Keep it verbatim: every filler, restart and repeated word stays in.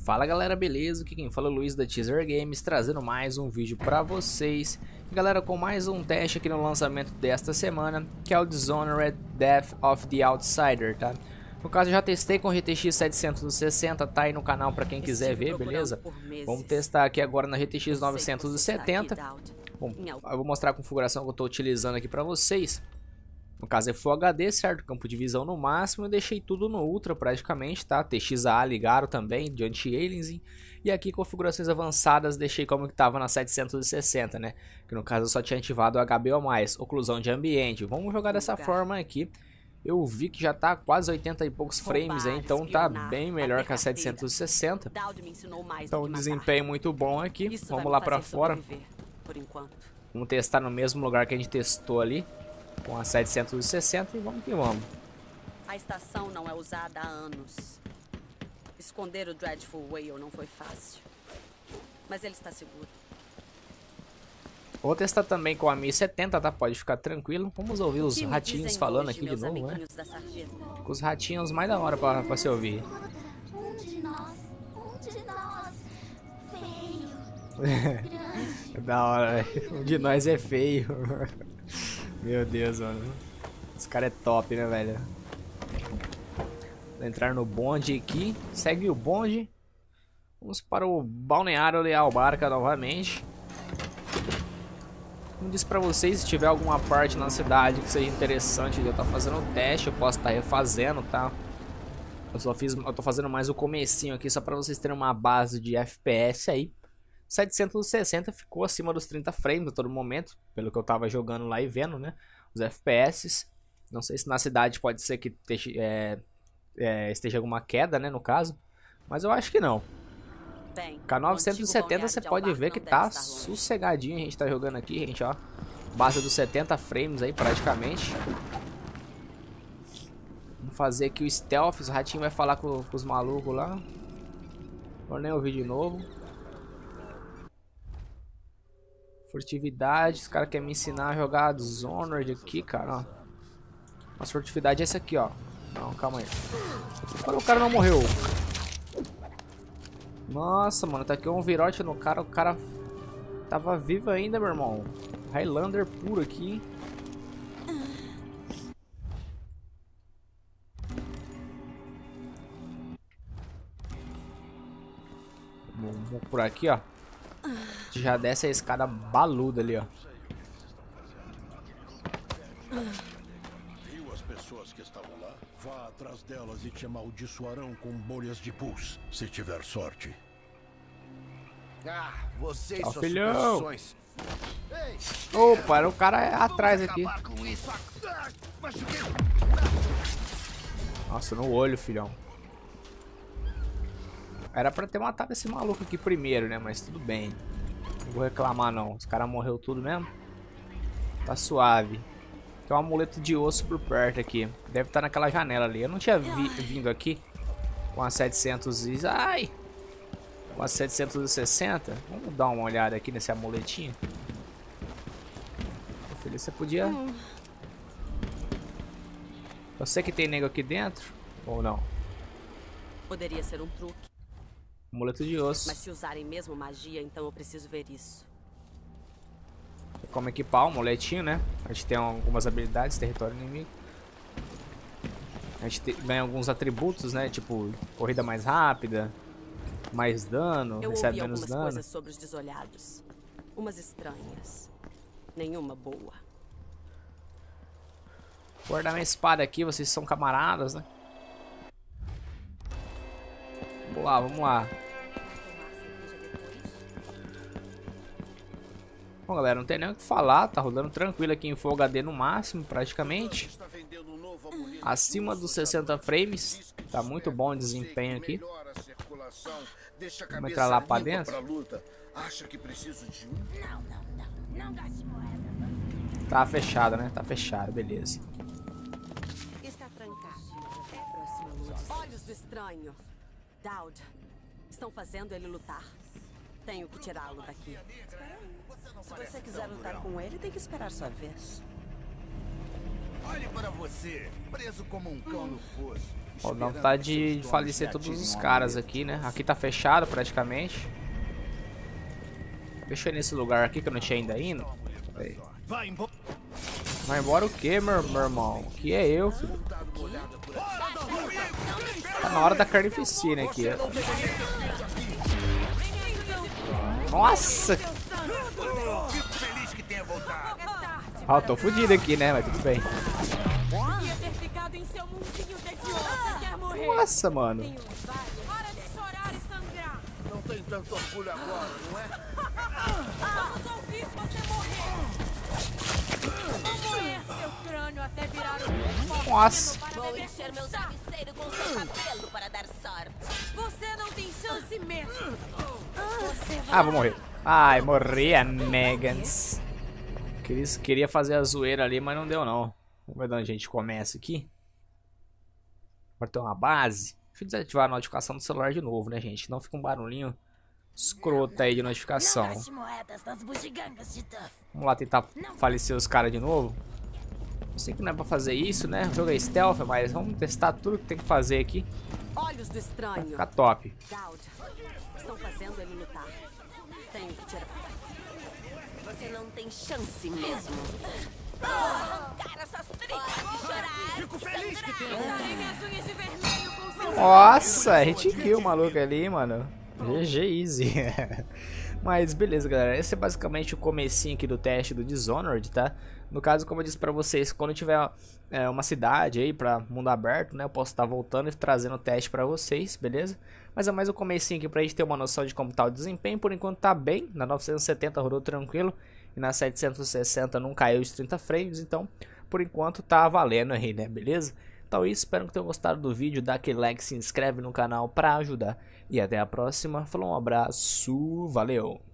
Fala galera, beleza? Aqui quem fala é o Luiz da Teaser Games, trazendo mais um vídeo pra vocês. E galera, com mais um teste aqui no lançamento desta semana, que é o Dishonored Death of the Outsider, tá? No caso eu já testei com R T X setecentos e sessenta, tá aí no canal pra quem quiser ver, beleza? Vamos testar aqui agora na R T X novecentos e setenta. Bom, eu vou mostrar a configuração que eu tô utilizando aqui pra vocês. No caso é Full H D, certo? Campo de visão no máximo. Eu deixei tudo no Ultra praticamente, tá? T X A ligaram também, de anti-aliasing. E aqui configurações avançadas deixei como que tava na setecentos e sessenta, né? Que no caso eu só tinha ativado o H B O mais, oclusão de ambiente. Vamos jogar dessa forma aqui. Eu vi que já tá quase oitenta e poucos frames aí, então tá bem melhor que a setecentos e sessenta. Então desempenho muito bom aqui. Vamos lá pra fora. Vamos testar no mesmo lugar que a gente testou ali, com a setecentos e sessenta, e vamos que vamos. A estação não é usada há anos. Esconder o Dreadful Whale não foi fácil. Mas ele está seguro. Vou testar também com a mil e setenta, tá? Pode ficar tranquilo. Vamos ouvir os ratinhos falando hoje, aqui de novo, né? Da Com os ratinhos mais da hora pra, pra se ouvir. Um de nós, um de nós, feio. Da hora, velho. Um de nós é feio. Meu Deus, mano. Esse cara é top, né, velho? Vou entrar no bonde aqui. Segue o bonde. Vamos para o Balneário Leal Barca novamente. Como disse pra vocês, se tiver alguma parte na cidade que seja interessante de eu estar fazendo o teste, eu posso estar refazendo, tá? Eu só fiz, eu tô fazendo mais o comecinho aqui só pra vocês terem uma base de F P S aí. setecentos e sessenta ficou acima dos trinta frames a todo momento, pelo que eu tava jogando lá e vendo, né? Os F P S. Não sei se na cidade pode ser que esteja, é, é, esteja alguma queda, né, no caso. Mas eu acho que não. Bem, Com a novecentos e setenta você pode ver que tá sossegadinho a gente tá jogando aqui, gente, ó. Base dos setenta frames aí, praticamente. Vamos fazer aqui o stealth, o ratinho vai falar com, com os malucos lá. Vou nem ouvir de novo. Furtividade, os caras querem me ensinar a jogar Dishonored aqui, cara, ó. Nossa, furtividade é essa aqui, ó. Não, calma aí. Agora o cara não morreu. Nossa, mano, tá aqui um virote no cara. O cara tava vivo ainda, meu irmão. Highlander puro aqui. Vamos por aqui, ó. Já desce a escada baluda ali, ó. Viu as pessoas que estavam lá? Vá atrás delas e te amaldiçoarão com bolhas de pus, se tiver sorte. Ah, vocês Tchau, são filhão. superstições. Opa, era o cara é atrás aqui. Nossa, no olho, filhão. Era pra ter matado esse maluco aqui primeiro, né? Mas tudo bem. Não vou reclamar, não. Os caras morreu tudo mesmo. Tá suave. Tem um amuleto de osso por perto aqui. Deve estar naquela janela ali. Eu não tinha vi vindo aqui com a setecentos e... Ai! Com a setecentos e sessenta. Vamos dar uma olhada aqui nesse amuletinho. Meu filho, você podia... Eu sei que tem nego aqui dentro. Ou não? Poderia ser um truque. Amuleto de osso. Mas se usarem mesmo magia, então eu preciso ver isso. Como equipar o amuletinho, né? A gente tem algumas habilidades, território inimigo. A gente tem, ganha alguns atributos, né? Tipo, corrida mais rápida, mais dano, Eu recebe ouvi menos algumas dano. coisas sobre os desolhados. Umas estranhas. Nenhuma boa. Vou guardar minha espada aqui, vocês são camaradas, né? Vamos lá, vamos lá. Bom, galera, não tem nem o que falar, tá rodando tranquilo aqui em Full H D no máximo, praticamente. Acima dos sessenta frames, tá muito bom o desempenho aqui. Vamos entrar lá pra dentro. Tá fechado, né? Tá fechado, beleza. Está trancado. É a próxima luz. Olhos do estranho. Daud, estão fazendo ele lutar. Tenho que tirá-lo daqui. Se você quiser lutar com ele, tem que esperar sua vez. Olhe para você, preso como um cão no fosso. Ó, dá vontade de falecer todos os caras aqui, né? Aqui tá fechado praticamente. Deixa eu ir nesse lugar aqui que eu não tinha ainda ido. Aí. Vai embora o que, meu, meu irmão? Que é eu, filho? Tá na hora da carnificina aqui, ó. Nossa! Ó, ah, tô fudido aqui, né? Mas tudo bem. Nossa, mano. Não tem tanto orgulho agora, não é? Vamos ouvir você morrer. Vou moer seu crânio até virar um... Nossa. Vou encher meu travesseiro com seu cabelo para dar sorte. Você não tem chance mesmo. Você vai... Ah, vou morrer. Ai, morri a Megans. Queria fazer a zoeira ali, mas não deu não. Vamos ver de onde a gente começa aqui. Agora tem uma base. Deixa eu desativar a notificação do celular de novo, né, gente? Não fica um barulhinho escroto aí de notificação. Vamos lá tentar falecer os caras de novo. Eu sei que não é pra fazer isso, né? O jogo é stealth, mas vamos testar tudo que tem que fazer aqui. Olhos do estranho. Vai ficar top. Daud, estão fazendo ele lutar. Tenho que tirar. Você não tem chance mesmo. Arrancar essas tripas e chorar. Fico feliz que tenha. Pintarei minhas unhas de vermelho com seu... Nossa, hit kill o maluco ali, mano. G G easy. Mas beleza, galera. Esse é basicamente o comecinho aqui do teste do Dishonored, tá? No caso, como eu disse pra vocês, quando tiver é, uma cidade aí pra mundo aberto, né? Eu posso estar voltando e trazendo o teste pra vocês, beleza? Mas é mais o comecinho aqui pra gente ter uma noção de como tá o desempenho. Por enquanto tá bem. Na novecentos e setenta rodou tranquilo. E na setecentos e sessenta não caiu de trinta frames. Então, por enquanto tá valendo aí, né? Beleza? Então é isso, espero que tenham gostado do vídeo. Dá aquele like, se inscreve no canal pra ajudar. E até a próxima. Falou, um abraço, valeu!